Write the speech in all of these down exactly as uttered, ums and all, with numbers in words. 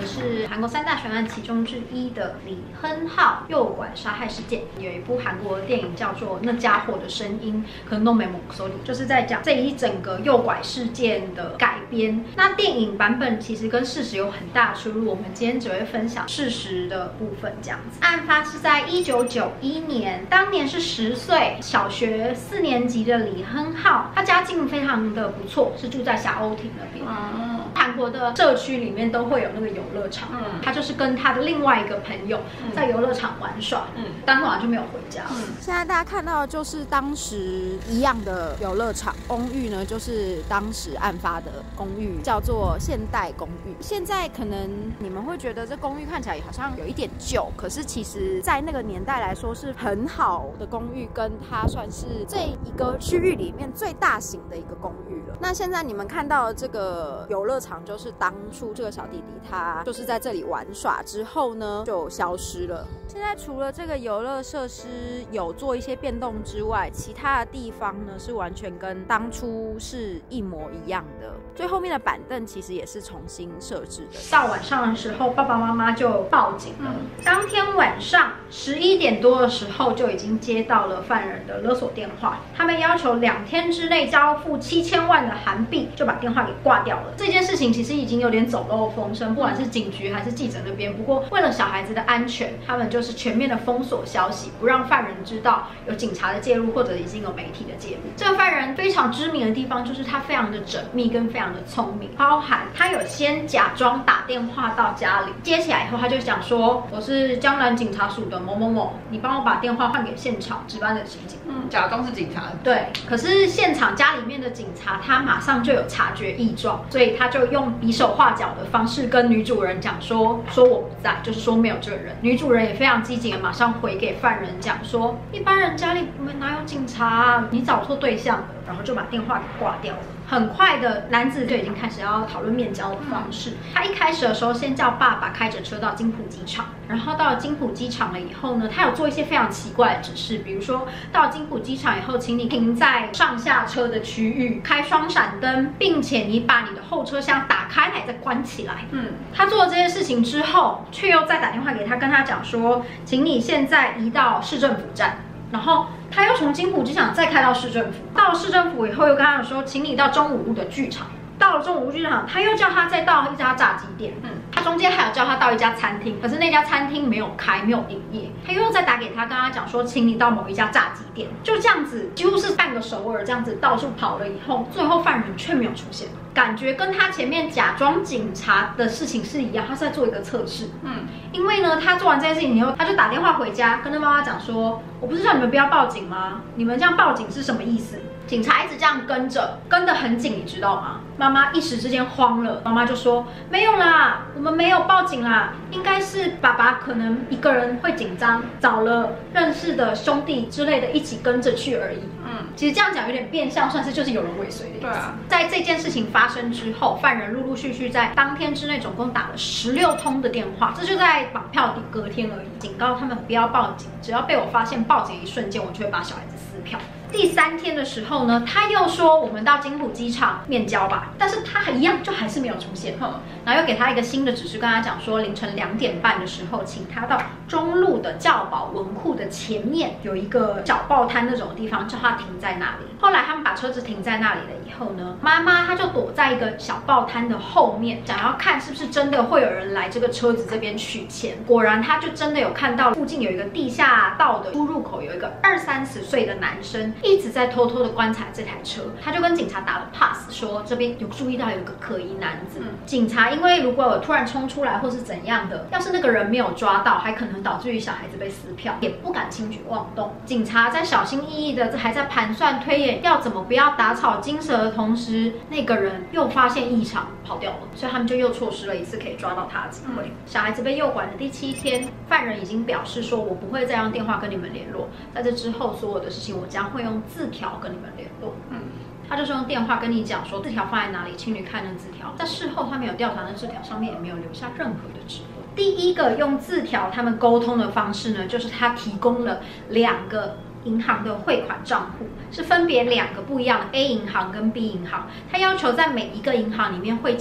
的是韩国三大悬案其中之一的李亨浩诱拐杀害事件。有一部韩国电影叫做《那家伙的声音》，可能都没猛搜，就是在讲这一整个诱拐事件的改编。那电影版本其实跟事实有很大出入，我们今天只会分享事实的部分。这样子，案发是在一九九一年，当年是十岁，小学四年级的李亨浩，他家境非常的不错，是住在霞欧亭那边。嗯，韩国的社区里面都会有那个游乐场，嗯，他就是跟他的另外一个朋友在游乐场玩耍，嗯，当天晚上就没有回家。 嗯，现在大家看到的就是当时一样的游乐场公寓呢，就是当时案发的公寓，叫做现代公寓。现在可能你们会觉得这公寓看起来好像有一点旧，可是其实在那个年代来说是很好的公寓，跟它算是这一个区域里面最大型的一个公寓了。那现在你们看到的这个游乐场，就是当初这个小弟弟他就是在这里玩耍之后呢，就消失了。现在除了这个游乐设施有做一些变动之外，其他的地方呢是完全跟当初是一模一样的。最后面的板凳其实也是重新设置的。 到晚上的时候，爸爸妈妈就报警了。嗯，当天晚上十一点多的时候，就已经接到了犯人的勒索电话，他们要求两天之内交付七千万的韩币，就把电话给挂掉了。这件事情其实已经有点走漏风声，不管是警局还是记者那边。不过为了小孩子的安全，他们就是全面的封锁消息，不让犯人知道有警察的介入，或者已经有媒体的介入。这个犯人非常知名的地方就是他非常的缜密跟非常的聪明，包含他有先假装打电话到家里，接起来以后他就讲说，我是江南警察署的某某某，你帮我把电话换给现场值班的刑警。 嗯，假装是警察。 对，可是现场家里面的警察他马上就有察觉异状，所以他就用比手画脚的方式跟女主人讲说，说我不在，就是说没有这个人。女主人也非常积极的马上回给犯人讲说，一般人家里我们哪有警察啊，你找错对象了，然后就把电话给挂掉了。很快的，男子就已经开始要讨论面交的方式。他一开始的时候，先叫爸爸开着车到金浦机场，然后到了金浦机场了以后呢，他有做一些非常奇怪的指示，比如说到金浦机场以后，请你停在上下车的区域，开双闪灯，并且你把你的后车厢打开来再关起来。嗯，他做了这些事情之后，却又再打电话给他，跟他讲说，请你现在移到市政府站。然后他又从金浦机场再开到市政府，到了市政府以后又跟他说，请你到中武路的剧场。到了中武路剧场，他又叫他再到一家炸鸡店，嗯，他中间还有叫他到一家餐厅，可是那家餐厅没有开，没有营业。他又再打给他，跟他讲说，请你到某一家炸鸡店。就这样子，几乎是半个首尔这样子到处跑了以后，最后犯人却没有出现。感觉跟他前面假装警察的事情是一样，他是在做一个测试。嗯，因为呢，他做完这件事情以后，他就打电话回家，跟他妈妈讲说，我不是叫你们不要报警吗？你们这样报警是什么意思？警察一直这样跟着，跟得很紧，你知道吗？妈妈一时之间慌了，妈妈就说没有啦，我们没有报警啦，应该是爸爸可能一个人会紧张，找了认识的兄弟之类的一起跟着去而已。嗯，其实这样讲有点变相，算是就是有人尾随的意思。对啊，在这件事情发生之后，犯人陆陆续续在当天之内总共打了十六通的电话，这就在绑票的隔天而已，警告他们不要报警，只要被我发现报警一瞬间，我就会把小孩子撕票。第三天的时候呢，他又说我们到金浦机场面交吧，但是他一样就还是没有出现。嗯，然后又给他一个新的指示，跟他讲说凌晨两点半的时候，请他到中路的教保文库的前面有一个小报摊那种地方，叫他停在那里。后来他们把车子停在那里了以后呢，妈妈她就躲在一个小报摊的后面，想要看是不是真的会有人来这个车子这边取钱。果然，他就真的有看到附近有一个地下道的出入口，有一个二三十岁的男生一直在偷偷的观察这台车。他就跟警察打了 pass， 说这边有注意到有一个可疑男子。嗯，警察因为如果有突然冲出来或是怎样的，要是那个人没有抓到，还可能导致于小孩子被撕票，也不敢轻举妄动。警察在小心翼翼的还在盘算推演要怎么不要打草惊蛇的同时，那个人又发现异常跑掉了，所以他们就又错失了一次可以抓到他的机会。嗯，小孩子被诱拐的第七天，犯人已经表示说，我不会再用电话跟你们联络，在这之后所有的事情我将会用字条跟你们联络。嗯，他就是用电话跟你讲说字条放在哪里，请你看那字条。在事后他没有调查那字条上面也没有留下任何的指纹。第一个用字条他们沟通的方式呢，就是他提供了两个银行的汇款账户，是分别两个不一样的 A 银行跟 B 银行。他要求在每一个银行里面汇进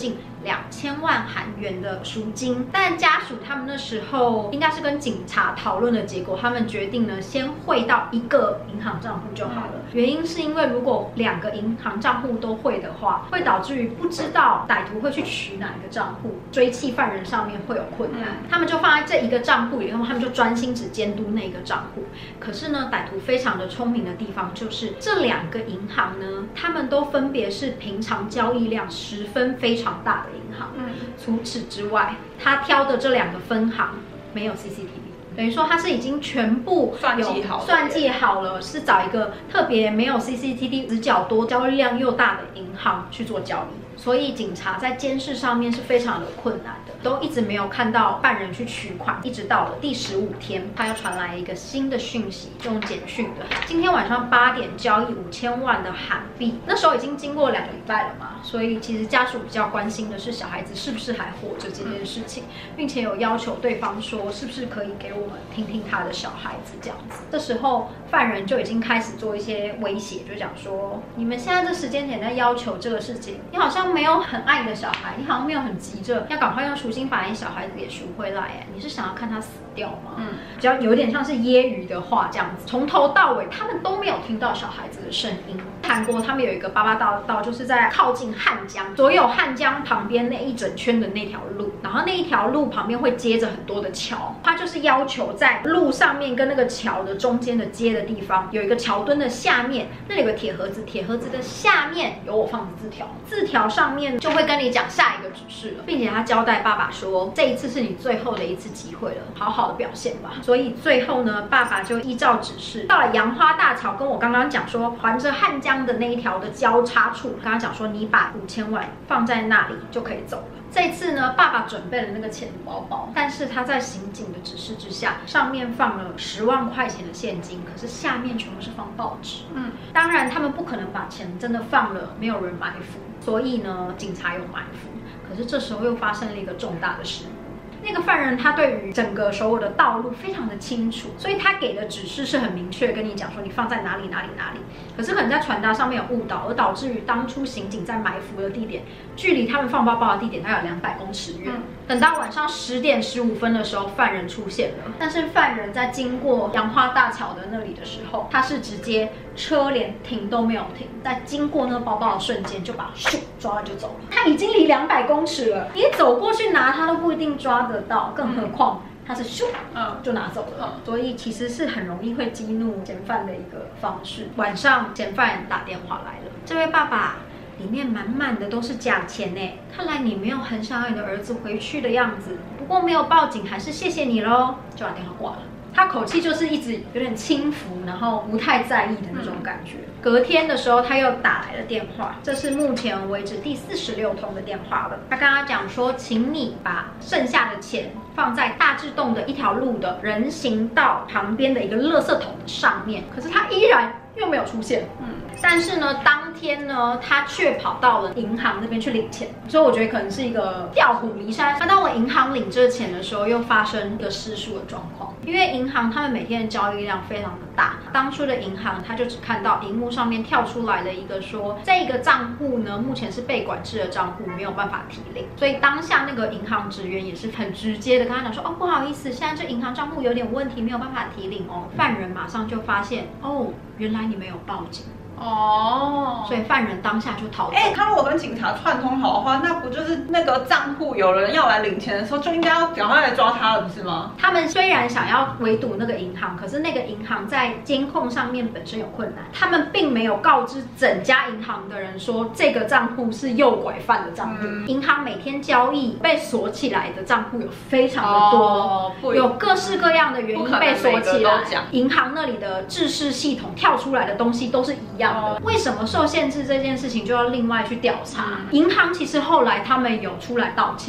两千万韩元的赎金。但家属他们那时候应该是跟警察讨论的结果，他们决定呢先汇到一个银行账户就好了。原因是因为如果两个银行账户都汇的话，会导致于不知道歹徒会去取哪一个账户，追缉犯人上面会有困难。他们就放在这一个账户以后，他们就专心只监督那个账户。可是呢，歹徒非常的聪明的地方就是这两个银行呢，他们都分别是平常交易量十分非常大的银行。嗯，除此之外，他挑的这两个分行没有 C C T V。等于说他是已经全部算计好了， 算计好了，是找一个特别没有 C C T V、直角多、交易量又大的银行去做交易，所以警察在监视上面是非常的困难的，都一直没有看到犯人去取款，一直到了第十五天，他又传来一个新的讯息，用简讯的，今天晚上八点交易五千万的韩币。那时候已经经过两个礼拜了嘛，所以其实家属比较关心的是小孩子是不是还活着这件事情，并且有要求对方说是不是可以给我。我们听听他的小孩子这样子，这时候犯人就已经开始做一些威胁，就讲说你们现在这时间点在要求这个事情，你好像没有很爱你的小孩，你好像没有很急着要赶快用赎金把你小孩子给赎回来，哎，你是想要看他死掉吗？嗯，比较有点像是揶揄的话这样子，从头到尾他们都没有听到小孩子的声音。韩国他们有一个八八大道，就是在靠近汉江，所有汉江旁边那一整圈的那条路，然后那一条路旁边会接着很多的桥，它就是要求在路上面跟那个桥的中间的接的地方有一个桥墩的下面，那里有个铁盒子，铁盒子的下面有我放的字条，字条上面就会跟你讲下一个指示了，并且他交代爸爸说，这一次是你最后的一次机会了，好好的表现吧。所以最后呢，爸爸就依照指示到了杨花大桥，跟我刚刚讲说环着汉江的那一条的交叉处，跟他讲说你把五千万放在那里就可以走了。这次呢，爸爸准备了那个钱包包，但是他在刑警的指示之下，上面放了十万块钱的现金，可是下面全部是放报纸。嗯，当然他们不可能把钱真的放了，没有人埋伏，所以呢，警察有埋伏。可是这时候又发生了一个重大的事。那个犯人他对于整个首尔的道路非常的清楚，所以他给的指示是很明确，跟你讲说你放在哪里哪里哪里。可是可能在传达上面有误导，而导致于当初刑警在埋伏的地点，距离他们放包包的地点大概有两百公尺远。嗯、等到晚上十点十五分的时候，犯人出现了。但是犯人在经过杨花大桥的那里的时候，他是直接车连停都没有停，在经过那个包包的瞬间就把咻抓了就走了。他已经离两百公尺了，你走过去拿他都不一定抓得到，更何况。他是咻，嗯，就拿走了，所以其实是很容易会激怒嫌犯的一个方式。晚上嫌犯打电话来了，这位爸爸，里面满满的都是假钱呢，看来你没有很想要你的儿子回去的样子，不过没有报警，还是谢谢你咯，就把电话挂了。他口气就是一直有点轻浮，然后不太在意的那种感觉。隔天的时候，他又打来了电话，这是目前为止第四十六通的电话了。他跟他讲说，请你把剩下的钱放在大智洞的一条路的人行道旁边的一个垃圾桶上面。可是他依然又没有出现。嗯。但是呢，当天呢，他却跑到了银行那边去领钱，所以我觉得可能是一个调虎离山。他到了银行领这钱的时候，又发生一个失速的状况，因为银行他们每天的交易量非常的大。当初的银行他就只看到荧幕上面跳出来的一个说，这个账户呢目前是被管制的账户，没有办法提领。所以当下那个银行职员也是很直接的跟他讲说，哦，不好意思，现在这银行账户有点问题，没有办法提领哦。犯人马上就发现，哦，原来你没有报警。哦，所以犯人当下就逃走。 哎、欸，他如果跟警察串通好的话，那不就是那个账户有人要来领钱的时候，就应该要赶快来抓他了，不是吗？ 他们虽然想要围堵那个银行，可是那个银行在监控上面本身有困难，他们并没有告知整家银行的人说这个账户是诱拐犯的账户。嗯、银行每天交易被锁起来的账户有非常的多，哦、有各式各样的原因被锁起来。银行那里的制式系统跳出来的东西都是一样。为什么受限制这件事情就要另外去调查？银行其实后来他们有出来道歉，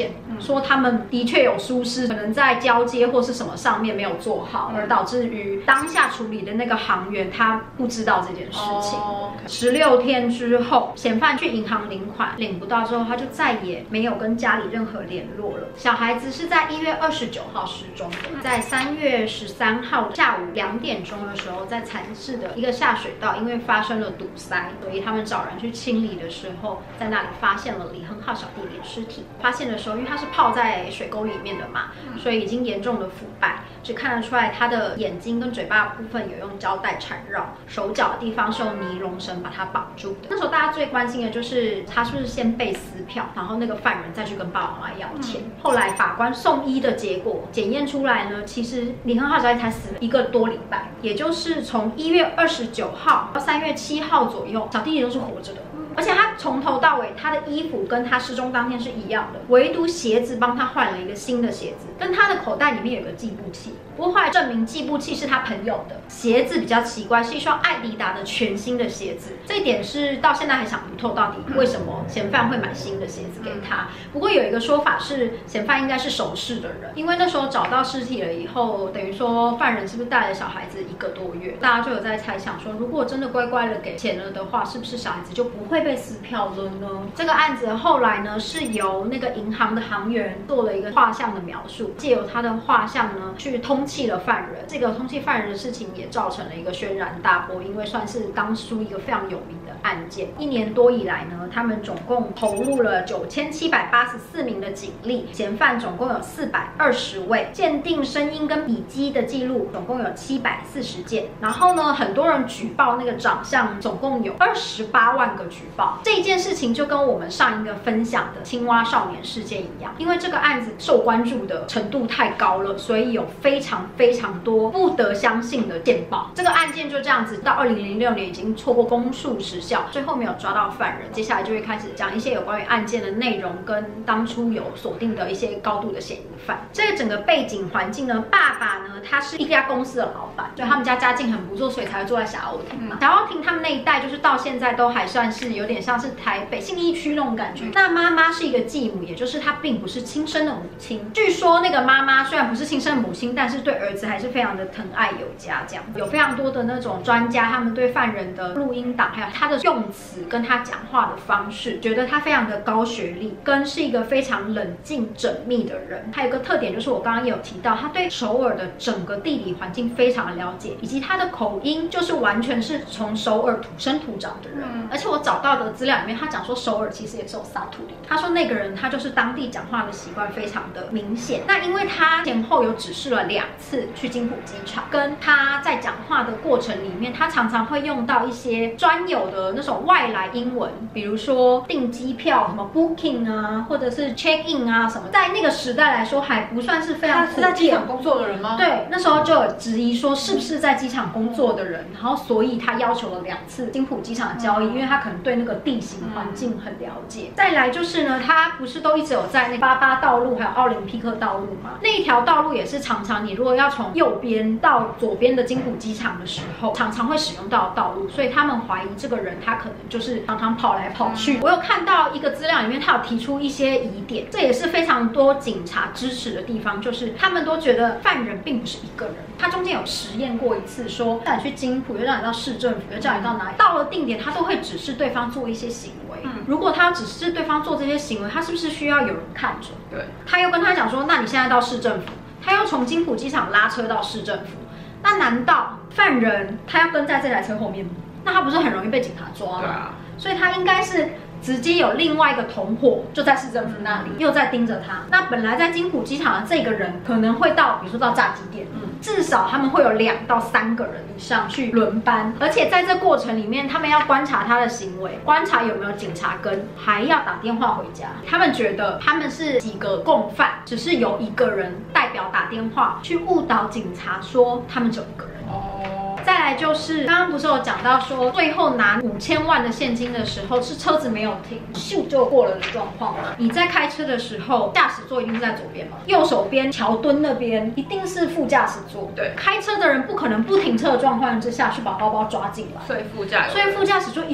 说他们的确有疏失，可能在交接或是什么上面没有做好，而导致于当下处理的那个行员他不知道这件事情。十六天之后，嫌犯去银行领款，领不到之后，他就再也没有跟家里任何联络了。小孩子是在一月二十九号失踪的，在三月十三号下午两点钟的时候，在蚕市的一个下水道，因为发生了堵塞，所以他们找人去清理的时候，在那里发现了李亨浩小弟弟的尸体。发现的时候，因为他是泡在水沟里面的嘛，所以已经严重的腐败，只看得出来他的眼睛跟嘴巴部分有用胶带缠绕，手脚的地方是用尼龙绳把他绑住的。那时候大家最关心的就是他是不是先被撕票，然后那个犯人再去跟爸爸妈妈要钱。嗯、后来法官送医的结果检验出来呢，其实李亨浩小弟才死了一个多礼拜，也就是从一月二十九号到三月七号左右，小弟弟都是活着的。而且他从头到尾，他的衣服跟他失踪当天是一样的，唯独鞋子帮他换了一个新的鞋子，跟他的口袋里面有个计步器。不过后来证明计步器是他朋友的，鞋子比较奇怪，是一双艾迪达的全新的鞋子。这一点是到现在还想不透，到底为什么嫌犯会买新的鞋子给他。不过有一个说法是，嫌犯应该是熟识的人，因为那时候找到尸体了以后，等于说犯人是不是带了小孩子一个多月？大家就有在猜想说，如果真的乖乖的给钱了的话，是不是小孩子就不会被撕票了呢？这个案子后来呢，是由那个银行的行员做了一个画像的描述，借由他的画像呢去通缉了犯人。这个通缉犯人的事情也造成了一个轩然大波，因为算是当初一个非常有名的案件。一年多以来呢，他们总共投入了九千七百八十四名的警力，嫌犯总共有四百二十位，鉴定声音跟笔迹的记录总共有七百四十件。然后呢，很多人举报那个长相，总共有二十八万个举报。这一件事情就跟我们上一个分享的青蛙少年事件一样，因为这个案子受关注的程度太高了，所以有非常非常多不得相信的线报。这个案件就这样子到二零零六年已经错过公诉时效，最后没有抓到犯人。接下来就会开始讲一些有关于案件的内容跟当初有锁定的一些高度的嫌疑犯。这个整个背景环境呢，爸爸呢他是一家公司的老板，所以他们家家境很不错，所以才会住在霞欧亭嘛。霞欧亭他们那一带就是到现在都还算是有点像是台北信义区那种感觉。那妈妈是一个继母，也就是她并不是亲生的母亲。据说那个妈妈虽然不是亲生的母亲，但是对儿子还是非常的疼爱有加。这样有非常多的那种专家，他们对犯人的录音档，还有他的用词跟他讲话的方式，觉得他非常的高学历，跟是一个非常冷静缜密的人。还有一个特点就是我刚刚也有提到，他对首尔的整个地理环境非常的了解，以及他的口音就是完全是从首尔土生土长的人。嗯、而且我找到的资料里面，他讲说首尔其实也是有沙土里。他说那个人他就是当地讲话的习惯非常的明显。那因为他前后有指示了两次去金浦机场，跟他在讲话的过程里面，他常常会用到一些专有的那种外来英文，比如说订机票什么 booking 啊，或者是 check in 啊什么，在那个时代来说还不算是非常普遍。他是在机场工作的人吗？对，那时候就有质疑说是不是在机场工作的人，然后所以他要求了两次金浦机场的交易，因为他可能对那个地形环境很了解。再来就是呢，他不是都一直有在那八八道路还有奥林匹克道路吗？那一条道路也是常常你如果要从右边到左边的金浦机场的时候，常常会使用到道路，所以他们怀疑这个人他可能就是常常跑来跑去。我有看到一个资料里面，他有提出一些疑点，这也是非常多警察支持的地方，就是他们都觉得犯人并不是一个人。他中间有实验过一次，说让你去金浦，又让你到市政府，又叫你到哪里，到了定点他都会指示对方做一些行为。嗯、如果他要指示对方做这些行为，他是不是需要有人看着？对，他又跟他讲说，那你现在到市政府，他又从金浦机场拉车到市政府，那难道犯人他要跟在这台车后面吗？那他不是很容易被警察抓吗？对啊，所以他应该是直接有另外一个同伙就在市政府那里，又在盯着他。那本来在金浦机场的这个人可能会到，比如说到炸鸡店，嗯，至少他们会有两到三个人以上去轮班，而且在这过程里面，他们要观察他的行为，观察有没有警察跟，还要打电话回家。他们觉得他们是几个共犯，只是由一个人代表打电话去误导警察说他们只有一个人。哦。再来就是刚刚不是有讲到说，最后拿五千万的现金的时候，是车子没有停，咻就过了的状况吗？你在开车的时候，驾驶座一定是在左边嘛，右手边桥墩那边一定是副驾驶座。对，开车的人不可能不停车的状况之下去把包包抓进来，所以副驾，所以副驾驶座一定有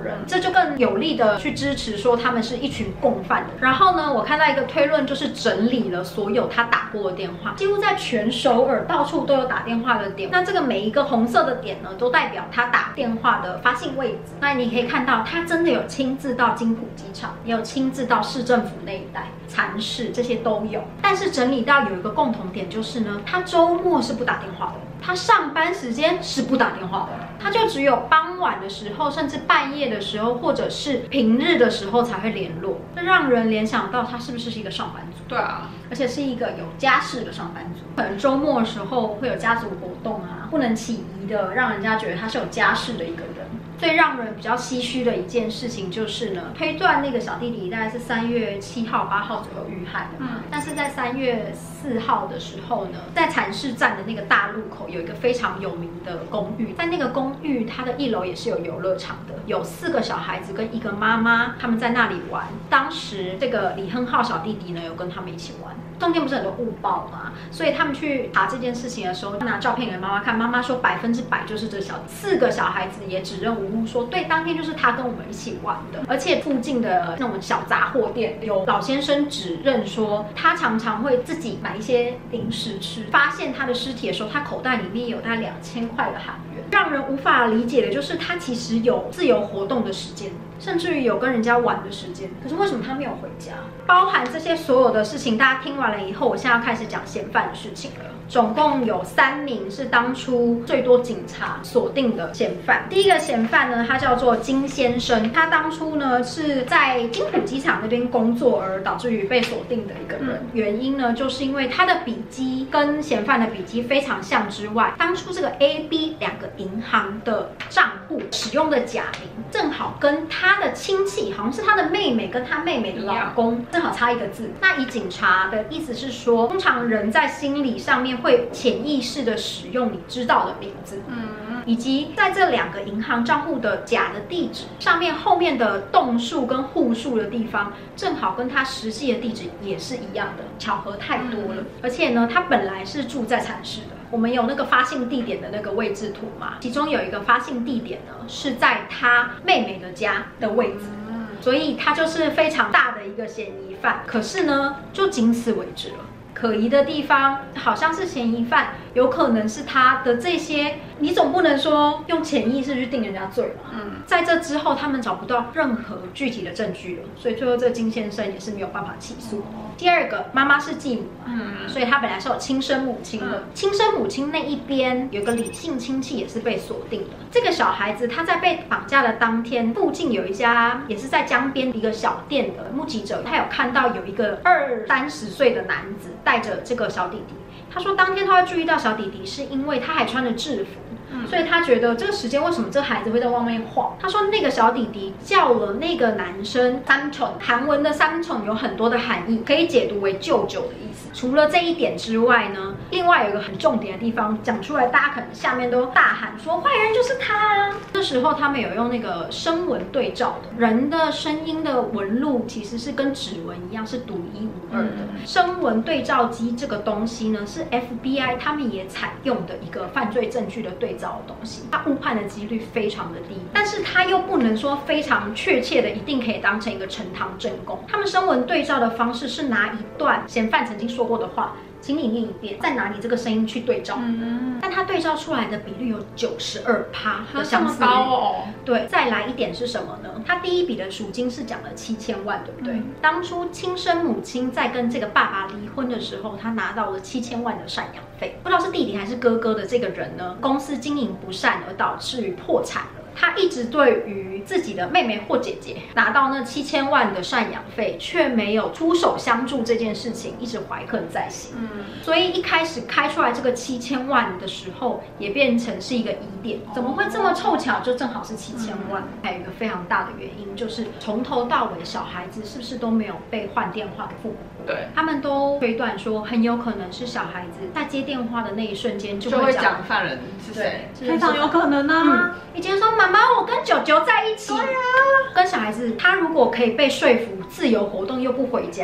人，这就更有力的去支持说他们是一群共犯的。然后呢，我看到一个推论，就是整理了所有他打过的电话，几乎在全首尔到处都有打电话的点。那这个每一个红色的点呢，都代表他打电话的发信位置。那你可以看到，他真的有亲自到金浦机场，也有亲自到市政府那一带、蚕市这些都有。但是整理到有一个共同点，就是呢，他周末是不打电话的。他上班时间是不打电话的，他就只有傍晚的时候，甚至半夜的时候，或者是平日的时候才会联络，这让人联想到他是不是一个上班族？ 对啊， 而且是一个有家室的上班族，可能周末的时候会有家族活动啊，不能起疑的，让人家觉得他是有家室的一个人。最让人比较唏嘘的一件事情就是呢，推断那个小弟弟大概是三月七号、八号左右遇害的嘛。嗯，但是在三月四号的时候呢，在蚕市站的那个大路口有一个非常有名的公寓，在那个公寓它的一楼也是有游乐场的，有四个小孩子跟一个妈妈，他们在那里玩。当时这个李亨浩小弟弟呢，有跟他们一起玩。中间不是很多误报嘛，所以他们去查这件事情的时候，拿照片给妈妈看，妈妈说百分之百就是这小四个小孩子也指认无误，说对，当天就是他跟我们一起玩的。而且附近的那种小杂货店，有老先生指认说，他常常会自己买一些零食吃。发现他的尸体的时候，他口袋里面有大概两千块的韩元。让人无法理解的就是，他其实有自由活动的时间，甚至于有跟人家玩的时间，可是为什么他没有回家？包含这些所有的事情，大家听完了以后，我现在要开始讲嫌犯的事情了。总共有三名是当初最多警察锁定的嫌犯。第一个嫌犯呢，他叫做金先生，他当初呢是在金浦机场那边工作，而导致于被锁定的一个人。嗯、原因呢，就是因为他的笔迹跟嫌犯的笔迹非常像之外，当初这个 A、B 两个银行的账户使用的假名，正好跟他的亲戚，好像是他的妹妹跟他妹妹的老公，正好差一个字。那以警察的意思是说，通常人在心理上面会潜意识的使用你知道的名字，嗯，以及在这两个银行账户的假的地址上面，后面的栋数跟户数的地方，正好跟他实际的地址也是一样的，巧合太多了。而且呢，他本来是住在蚕市的。我们有那个发信地点的那个位置图嘛，其中有一个发信地点呢是在他妹妹的家的位置，所以他就是非常大的一个嫌疑犯。可是呢，就仅此为止了。可疑的地方好像是嫌疑犯，有可能是他的这些，你总不能说用潜意识去定人家罪嘛。嗯，在这之后，他们找不到任何具体的证据了，所以最后这个金先生也是没有办法起诉。第二个，妈妈是继母嘛，嗯，所以他本来是有亲生母亲的。嗯、亲生母亲那一边有个李姓亲戚也是被锁定的。这个小孩子他在被绑架的当天，附近有一家也是在江边一个小店的目击者，他有看到有一个二三十岁的男子带着这个小弟弟。他说当天他会注意到小弟弟，是因为他还穿着制服。所以他觉得这个时间为什么这孩子会在外面晃？他说那个小弟弟叫了那个男生三宠，韩文的三宠有很多的含义，可以解读为舅舅的意思。除了这一点之外呢，另外有一个很重点的地方讲出来，大家可能下面都大喊说坏人就是他。这时候他们有用那个声纹对照的，人的声音的纹路其实是跟指纹一样，是独一无二的。嗯、声纹对照机这个东西呢，是 F B I 他们也采用的一个犯罪证据的对照的东西，它误判的几率非常的低，但是它又不能说非常确切的一定可以当成一个呈堂证供。他们声纹对照的方式是拿一段嫌犯曾经说过的话，请你念一遍，再拿你这个声音去对照，嗯、但它对照出来的比率有九十二趴的相似率。哦、对，再来一点是什么呢？他第一笔的赎金是讲了七千万，对不对？嗯、当初亲生母亲在跟这个爸爸离婚的时候，他拿到了七千万的赡养费，不知道是弟弟还是哥哥的这个人呢，公司经营不善而导致于破产了。他一直对于自己的妹妹或姐姐拿到那七千万的赡养费，却没有出手相助这件事情，一直怀恨在心。嗯，所以一开始开出来这个七千万的时候，也变成是一个疑点，怎么会这么凑巧，就正好是七千万？嗯、还有一个非常大的原因，就是从头到尾小孩子是不是都没有被换电话的父母？对，他们都推断说，很有可能是小孩子在接电话的那一瞬间就会讲犯人是谁， 非常有可能啊。嗯、以前说妈妈，我跟舅舅在一起，对啊，跟小孩子他如果可以被说服自由活动又不回家，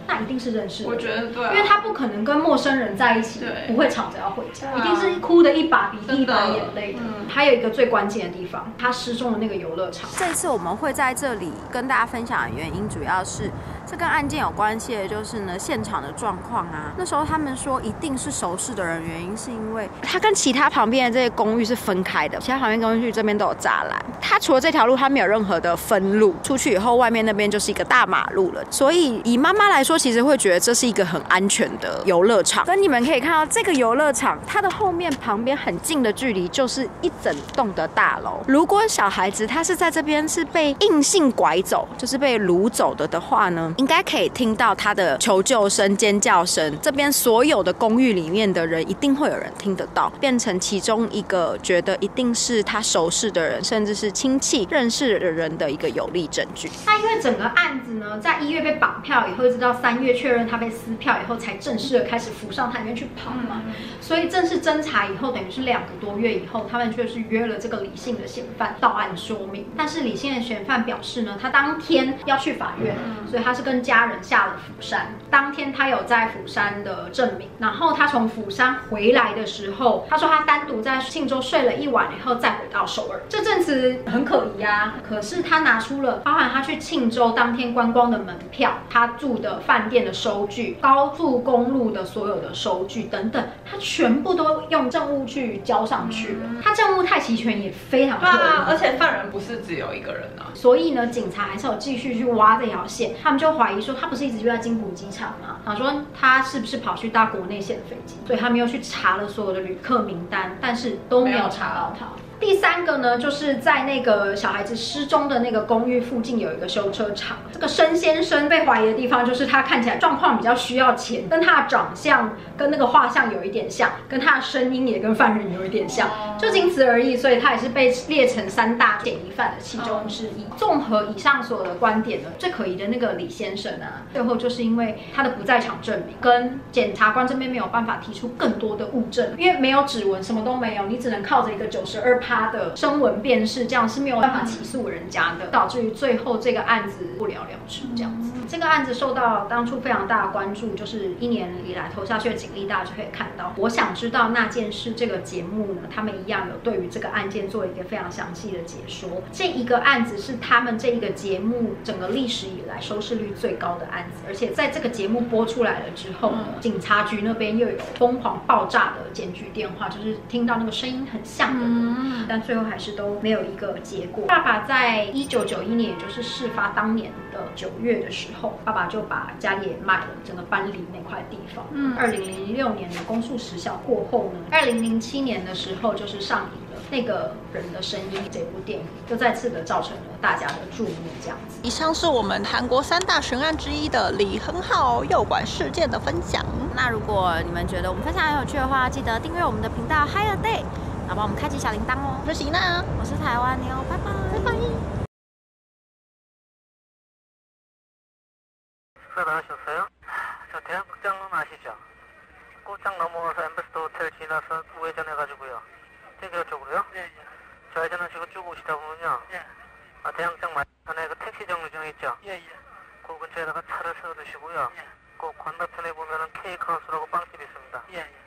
那一定是认识的人。 我觉得对、啊， 因为他不可能跟陌生人在一起，不会吵着要回家，一定是哭的一把鼻涕一把眼泪的。嗯、还有一个最关键的地方，他失踪的那个游乐场。 这次我们会在这里跟大家分享的原因，主要是这跟案件有关系的，就是呢现场的状况啊。那时候他们说一定是熟识的人，原因是因为他跟其他旁边的这些公寓是分开的，其他旁边公寓这边都有栅栏，他除了这条路，他没有任何的分路，出去以后外面那边就是一个大马路了。所以以妈妈来说，其实会觉得这是一个很安全的游乐场。所以你们可以看到这个游乐场，它的后面旁边很近的距离就是一整栋的大楼。如果小孩子他是在这边是被硬性拐走，就是被掳走的的话呢，应该可以听到他的求救声、尖叫声。这边所有的公寓里面的人一定会有人听得到，变成其中一个觉得一定是他熟识的人，甚至是亲戚认识的人的一个有力证据。 那因为整个案子呢，在一月被绑票以后，一直到三月确认他被撕票以后，才正式的开始浮上台面去跑嘛。嗯、所以正式侦查以后，等于是两个多月以后，他们就是约了这个李姓的嫌犯到案说明。但是李姓的嫌犯表示呢，他当天要去法院，嗯、所以他是跟家人下了釜山。当天他有在釜山的证明，然后他从釜山回来的时候，他说他单独在庆州睡了一晚以后再回到首尔。这证词很可疑啊，可是他拿出了包含他去庆州当天观光的门票，他住的饭店的收据，高速公路的所有的收据等等，他全部都用证物去交上去了。他证物太齐全也非常可疑， 啊，而且犯人不是只有一个人啊， 所以呢，警察还是有继续去挖这条线。他们就怀疑说，他不是一直就在金浦机场吗？想说他是不是跑去搭国内线的飞机？所以他们又去查了所有的旅客名单，但是都没有查到他。第三个呢，就是在那个小孩子失踪的那个公寓附近有一个修车厂。这个申先生被怀疑的地方就是他看起来状况比较需要钱，跟他的长相跟那个画像有一点像，跟他的声音也跟犯人有一点像，就仅此而已。所以他也是被列成三大嫌疑犯的其中之一。综合以上所有的观点呢，最可疑的那个李先生啊，最后就是因为他的不在场证明，跟检察官这边没有办法提出更多的物证，因为没有指纹，什么都没有，你只能靠着一个九十二趴。他的声纹辨识，这样是没有办法起诉人家的，导致于最后这个案子不了了之。这样子，这个案子受到当初非常大的关注，就是一年以来投下去的警力，大家就可以看到。我想知道那件事这个节目呢，他们一样有对于这个案件做一个非常详细的解说。这一个案子是他们这一个节目整个历史以来收视率最高的案子，而且在这个节目播出来了之后呢，警察局那边又有疯狂爆炸的检举电话，就是听到那个声音很像的人。嗯但最后还是都没有一个结果。爸爸在一九九一年，也就是事发当年的九月的时候，爸爸就把家里也卖了，整个搬离那块地方。嗯，二零零六年的公诉时效过后呢，二零零七年的时候就是上映了《那个人的声音》这部电影，就再次的造成了大家的注目。这样子， 以上是我们韩国三大悬案之一的李恒浩诱拐事件的分享。 那如果你们觉得我们分享很有趣的话，记得订阅我们的频道 Higher Day。然后帮我们开启小铃铛哦。 我是喜娜， 我是台湾妞，拜拜， 拜拜。 식사 다 하셨어요? 저 대한극장로는 아시죠? 꽃장 넘어가서 엠베스터 호텔 지나서 우회전 해가지고요. 대교 쪽으로요? 예, 예. 좌회전하시고 쭉 오시다 보면요. 예. 아, 대항장 맞은편에 그 택시 정류장 있죠? 예, 예. 그 근처에다가 차를 세워두시고요. 예. 그 건너편에 보면은 케이크하우스라고 빵집 있습니다. 예, 예.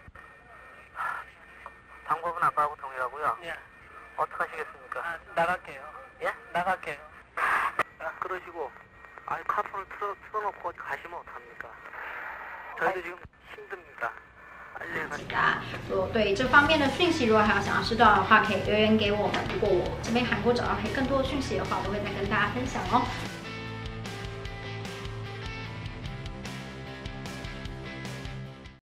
방법은 아빠하고 동일하고요. 예. 어떻게 하시겠습니까? 아, 나갈게요. 예? 나갈게요. 아, 그러시고, 아니 카폰을 틀어, 틀어놓고 가시면 어떡합니까? 저희도 지금 힘듭니다. 如果对这方面的讯息，如果还有想要知道的话，可以留言给我们。如果我这边韩国找到可以更多的讯息的话，都会再跟大家分享哦。